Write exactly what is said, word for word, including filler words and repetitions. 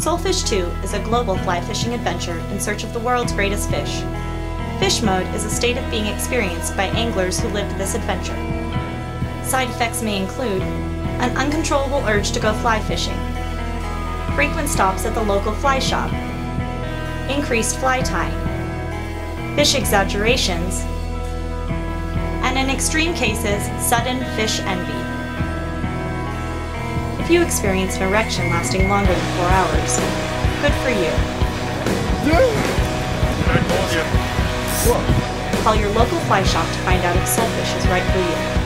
Soulfish two is a global fly fishing adventure in search of the world's greatest fish. Fish mode is a state of being experienced by anglers who lived this adventure. Side effects may include an uncontrollable urge to go fly fishing, frequent stops at the local fly shop, increased fly tying, fish exaggerations, and in extreme cases, sudden fish envy. If you experience an erection lasting longer than four hours, good for you. I told you. Call your local fly shop to find out if Soulfish is right for you.